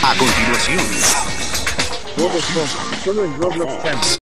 A continuación. Bob Esponja, solo en ROBLOX Channel.